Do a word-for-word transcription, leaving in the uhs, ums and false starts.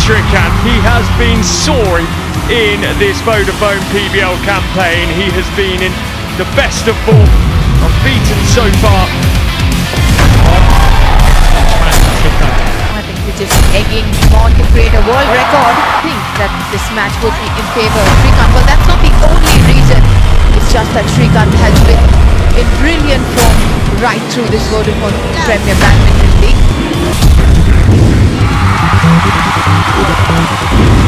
Srikanth. He has been soaring in this Vodafone P B L campaign. He has been in the best of form, unbeaten so far. I think which is egging on to create a world record. I think that this match would be in favour of Srikanth. Well, that's not the only reason. It's just that Srikanth has been in brilliant form right through this Vodafone Premier Badminton League.